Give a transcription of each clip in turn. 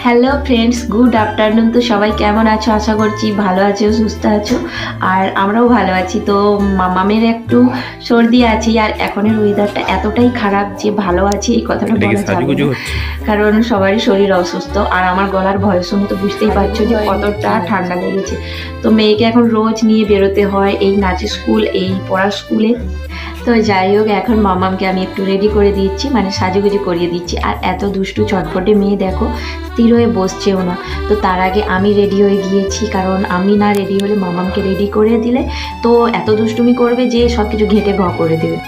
Hello friends, good afternoon. তো সবাই কেমন আছো? আশা করছি ভালো আছো, সুস্থ আছো। আর আমরাও ভালো আছি। তো মামামের একটু সর্দি আছে, আর এখনের ওয়েদারটা এতটাই খারাপ যে ভালো আছি এই কথাটা বলা যাবে না, কারণ সবারই শরীর অসুস্থ। আর আমার গলার ভয়েস শুনে তো বুঝতেই পারছো যে কতটা ঠান্ডা লেগেছে। তো মেয়েকে এখন রোজ নিয়ে বেরোতে হয়, এই নাচের স্কুল, এই পড়ার স্কুলে। তো যাই হোক, এখন মামামকে আমি একটু রেডি করে দিচ্ছি, মানে সাজুগুজু করিয়ে দিচ্ছি। আর এত দুষ্টু চটপটে মেয়ে দেখো, স্থির হয়ে বসছেও না। তো তার আগে আমি রেডি হয়ে গিয়েছি, কারণ আমি না রেডি হলে মামামকে রেডি করে দিলে তো এত দুষ্টুমি করবে যে সব কিছু ঘেঁটে ঘ করে দেবে।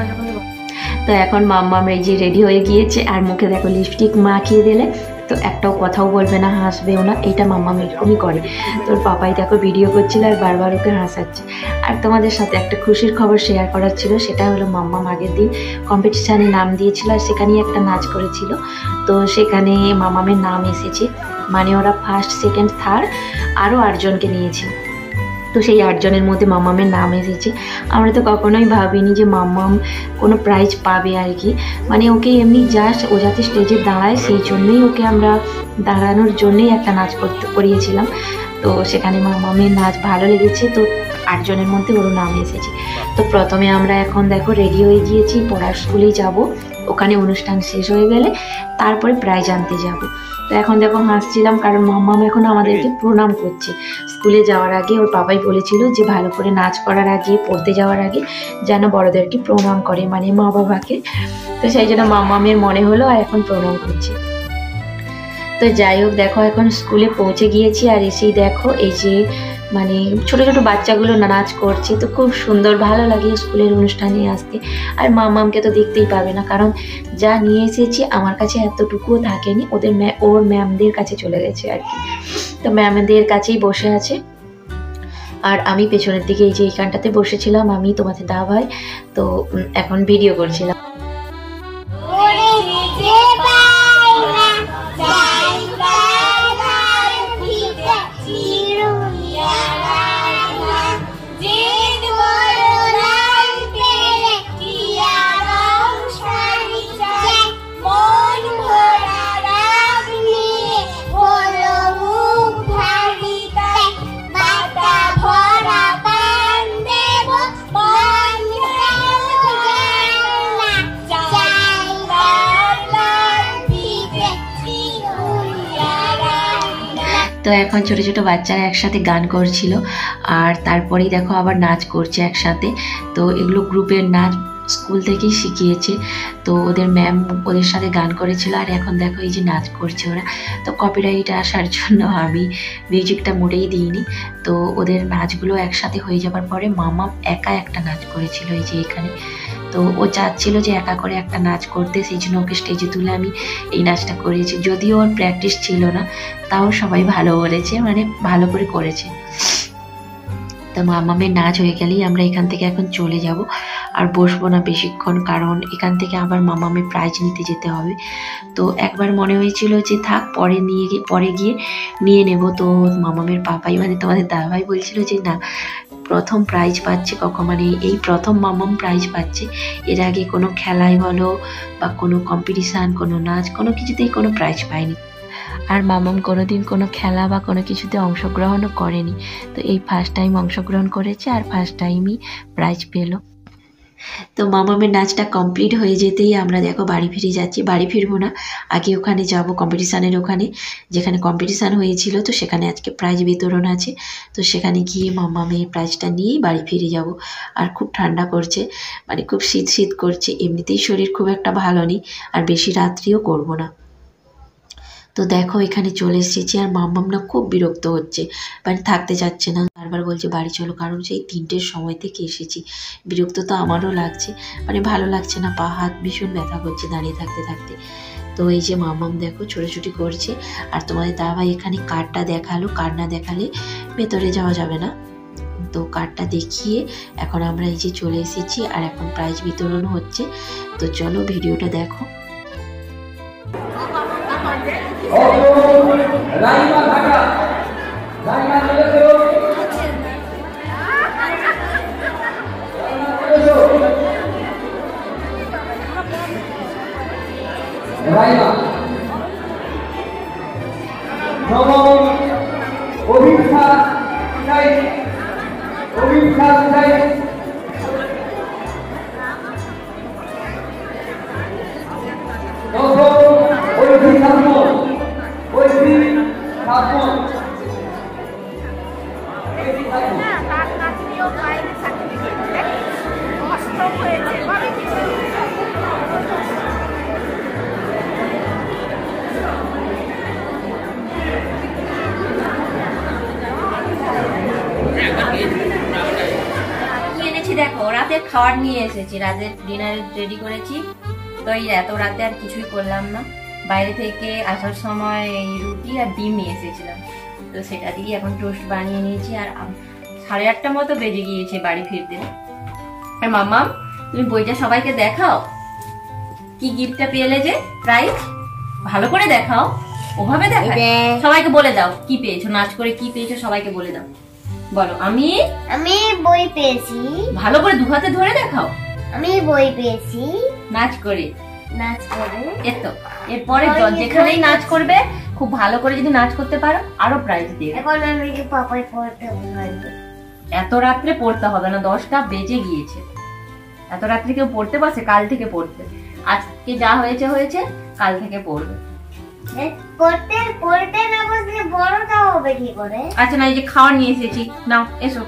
তো এখন মাম্মাম এই যে রেডি হয়ে গিয়েছে, আর মুখে দেখো লিপস্টিক মাখিয়ে দিলে তো একটাও কথাও বলবে না, হাসবেও না। এইটা মাম্মাম এরকমই করে। তোর পাপাই দেখো ভিডিও করছিল আর বারবার ওকে হাসাচ্ছে। আর তোমাদের সাথে একটা খুশির খবর শেয়ার করার ছিল, সেটা হলো মাম্মাম আগের দিন কম্পিটিশানে নাম দিয়েছিল, আর সেখানেই একটা নাচ করেছিল। তো সেখানে মাম্মামের নাম এসেছে, মানে ওরা ফার্স্ট, সেকেন্ড, থার্ড আরও 8 জনকে নিয়েছে। তো সেই 8 জনের মধ্যে মাম্মামের নাম এসেছে। আমরা তো কখনোই ভাবিনি যে মাম্মাম কোনো প্রাইজ পাবে আর কি। মানে ওকে এমনি জাস্ট ও যাতে স্টেজে দাঁড়ায় সেই জন্যই ওকে আমরা দাঁড়ানোর জন্যই একটা নাচ করিয়েছিলাম। তো সেখানে মাম্মামের নাচ ভালো লেগেছে, তো 8 জনের মধ্যে ওর নাম এসেছে। তো প্রথমে আমরা এখন দেখো রেডি হয়ে গিয়েছি, পড়ার স্কুলেই যাব। ওখানে অনুষ্ঠান শেষ হয়ে গেলে তারপরে প্রাইজ আনতে যাব। তো এখন দেখো হাসছিলাম, কারণ মাম্মাম এখন আমাদেরকে প্রণাম করছে। স্কুলে যাওয়ার আগে ওর বাবাই বলেছিল যে ভালো করে নাচ করার আগে, পড়তে যাওয়ার আগে যেন বড়দেরকে প্রণাম করে, মানে মা বাবাকে। তো সেই জন্য মাম্মামের মনে হলো আর এখন প্রণাম করছে। তো যাই হোক, দেখো এখন স্কুলে পৌঁছে গিয়েছি, আর এসেই দেখো এই যে মানে ছোট ছোট বাচ্চাগুলো নাচ করছে। তো খুব সুন্দর, ভালো লাগে স্কুলের অনুষ্ঠানে আসতে। আর মামামকে তো দেখতেই পাবে না, কারণ যা নিয়ে এসেছি আমার কাছে এতটুকুও থাকেনি, ওর ম্যামদের কাছে চলে গেছে আর কি। তো ম্যামদের কাছেই বসে আছে, আর আমি পেছনের দিকে এই যে এইখানটাতে বসেছিলাম, আমি তোমাদের দাভাই। তো এখন ভিডিও করছিলাম। তো এখন ছোট ছোট বাচ্চারা একসাথে গান করছিল, আর তারপরেই দেখো আবার নাচ করছে একসাথে। তো এগুলো গ্রুপের নাচ, স্কুল থেকেই শিখিয়েছে। তো ওদের ম্যাম ওদের সাথে গান করেছিল, আর এখন দেখো এই যে নাচ করছে ওরা। তো কপিরাইট আসার জন্য আমি মিউজিকটা মোটেই দিইনি। তো ওদের নাচগুলো একসাথে হয়ে যাবার পরে মামাম একা একটা নাচ করেছিল এই যে এখানে। তো ও চাচ্ছিল যে একা করে একটা নাচ করতে, সেই জন্য ওকে স্টেজে তুলে আমি এই নাচটা করেছি। যদিও ওর প্র্যাকটিস ছিল না, তাও সবাই ভালো বলেছে, মানে ভালো করে করেছে। তো মামামের নাচ হয়ে গেলেই আমরা এখান থেকে এখন চলে যাব, আর বসবো না বেশিক্ষণ, কারণ এখান থেকে আবার মামামের প্রাইজ নিতে যেতে হবে। তো একবার মনে হয়েছিল যে থাক, পরে গিয়ে নিয়ে নেব। তো মামামের পাপাই, মানে তোমাদের দাদাভাই বলছিল যে না, প্রথম প্রাইজ পাচ্ছে কখন, মানে এই প্রথম মামাম প্রাইজ পাচ্ছে। এর আগে কোনো খেলায় বলো বা কোনো কম্পিটিশান, কোনো নাচ, কোনো কিছুতেই কোনো প্রাইজ পায়নি। আর মামাম কোনোদিন কোনো খেলা বা কোনো কিছুতে অংশগ্রহণও করেনি। তো এই ফার্স্ট টাইম অংশগ্রহণ করেছে, আর ফার্স্ট টাইমই প্রাইজ পেলো। তো মামামের নাচটা কমপ্লিট হয়ে যেতেই আমরা দেখো বাড়ি ফিরে যাচ্ছি। বাড়ি ফিরবো না, আগে ওখানে যাব কম্পিটিশানের ওখানে, যেখানে কম্পিটিশান হয়েছিল। তো সেখানে আজকে প্রাইজ বিতরণ আছে। তো সেখানে গিয়ে মামামের প্রাইজটা নিয়েই বাড়ি ফিরে যাব। আর খুব ঠান্ডা করছে, মানে খুব শীত শীত করছে। এমনিতেই শরীর খুব একটা ভালো নেই, আর বেশি রাত্রিও করব না। তো দেখো এখানে চলে এসেছি, আর মাম্মাম না খুব বিরক্ত হচ্ছে, মানে থাকতে চাচ্ছে না, বারবার বলছে বাড়ি চলো, কারণ সেই 3টের সময় থেকে এসেছি। বিরক্ত তো আমারও লাগছে, মানে ভালো লাগছে না, পা হাত ভীষণ ব্যথা করছে দাঁড়িয়ে থাকতে থাকতে। তো এই যে মাম্মাম দেখো ছোটাছুটি করছে, আর তোমাদের দাদাভাই এখানে কার্ডটা দেখালো। কার্ড না দেখালে ভেতরে যাওয়া যাবে না। তো কার্ডটা দেখিয়ে এখন আমরা এই যে চলে এসেছি, আর এখন প্রাইজ বিতরণ হচ্ছে। তো চলো ভিডিওটা দেখো। দেখো রাতের খাবার নিয়ে এসেছি, রাতের ডিনার রেডি করেছি। তো এই এত রাতে আর কিছুই করলাম না, বাইরে থেকে আসার সময় এই রুটি আর ডিম নিয়ে এসেছিলাম, তো সেটা দিয়ে এখন টোস্ট বানিয়ে নিয়েছি। আর 8:30 মতো বেজে গিয়েছে বাড়ি ফিরতে। আর মাম্মা তুমি বইটা সবাইকে দেখাও, কি গিফটটা পেলে যে প্রাইজ, ভালো করে দেখাও, ওভাবে দেখাও, সবাইকে বলে দাও কি পেয়েছো, নাচ করে কি পেয়েছো সবাইকে বলে দাও। বলো আমি বই পেয়েছি। ভালো করে দু হাতে ধরে দেখাও। আমি বই পেয়েছি নাচ করে। এতো এরপরে যেখানেই নাচ করবে খুব ভালো করে যদি নাচ করতে পারো আরো প্রাইজ দিবে। এখন আমি কি পাপাই পড়তে হবে? এত রাত্রে পড়তে হবে না, 10টা বেজে গিয়েছে। এত রাত্রে কেউ পড়তে বসে? কাল থেকে পড়তে, আজকে যা হয়েছে হয়েছে, কাল থেকে পড়বে। পড়তে না বসলে বড়টা হবে কি করে? আচ্ছা না, এই যে খাওয়া নিয়ে এসেছি, নাও এসো।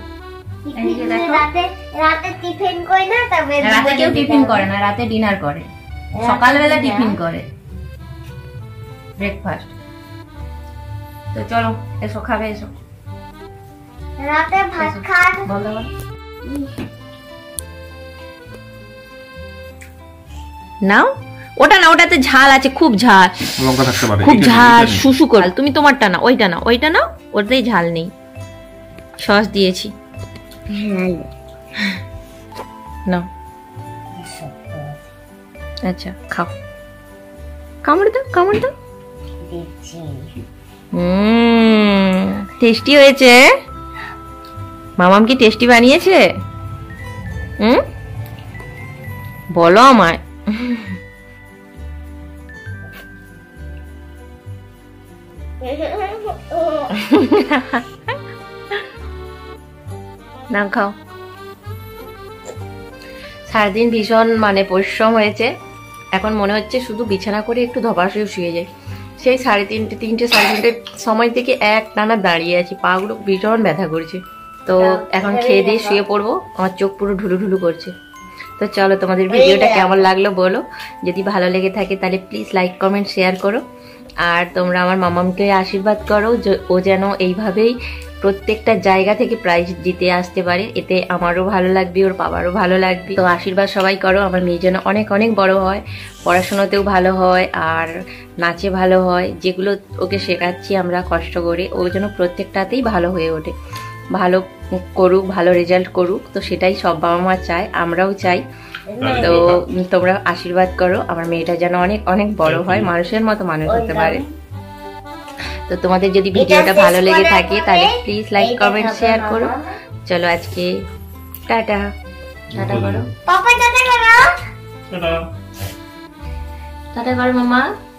রাতে টিফিন করে না, তবে রাতে কেউ টিফিন করে না, রাতে ডিনার করে, সকালবেলা টিফিন করে, ব্রেকফাস্ট। তো চলো এসো, খাবে এসো। রাতে ভাত খান। বলো নাও, ওটা না, ওটাতে ঝাল আছে, খুব ঝাল, লঙ্কা থাকতে পারে, খুব ঝাল, শুশু করে। তুমি তোমারটা না, ওইটা না, ওইটা না, ওটাতেই ঝাল নেই, সস দিয়েছি। নাও, আচ্ছা খাও, কামড় দাও, কামড় দাও। টেস্টি হয়েছে। মামাম কি টেস্টি বানিয়েছে? বলো আমায়। না খাও। সারাদিন ভীষণ পরিশ্রম হয়েছে, এখন মনে হচ্ছে শুধু বিছানা করে একটু ধপাস হয়ে শুয়ে যাই। সেই 3:30 সাড়ে 3টের সময় থেকে এক টানা দাঁড়িয়ে আছি, পা গুলো ভীষণ ব্যথা করছে। তো এখন খেয়ে দিয়ে শুয়ে পড়বো, আমার চোখ পুরো ঢুলু ঢুলু করছে। তো চলো, তোমাদের ভিডিওটা কেমন লাগলো বলো, যদি ভালো লেগে থাকে তাহলে প্লিজ লাইক কমেন্ট শেয়ার করো। আর তোমরা আমার মামামকে আশীর্বাদ করো, ও যেন এইভাবেই প্রত্যেকটা জায়গা থেকে প্রাইজ দিতে আসতে পারে, এতে আমারও ভালো লাগবে, ওর বাবারও ভালো লাগবে। তো আশীর্বাদ সবাই করো, আমার মেয়ে যেন অনেক অনেক বড় হয়, পড়াশোনাতেও ভালো হয় আর নাচে ভালো হয়, যেগুলো ওকে শেখাচ্ছি আমরা কষ্ট করে, ও যেন প্রত্যেকটাতেই ভালো হয়ে ওঠে, ভালো করুক, ভালো রেজাল্ট করুক। তো সেটাই সব বাবা মা চায়, আমরাও চাই। তো তোমরা আশীর্বাদ করো আমার মেয়েটা যেন অনেক অনেক বড় হয়, মানুষের মতো মানুষ হতে পারে। তো তোমাদের যদি ভিডিওটা ভালো লেগে থাকে তাহলে প্লিজ লাইক কমেন্ট শেয়ার করো। চলো আজকে টাটা। টাটা করো, পাপা টাটা করো। টাটা করো মামা।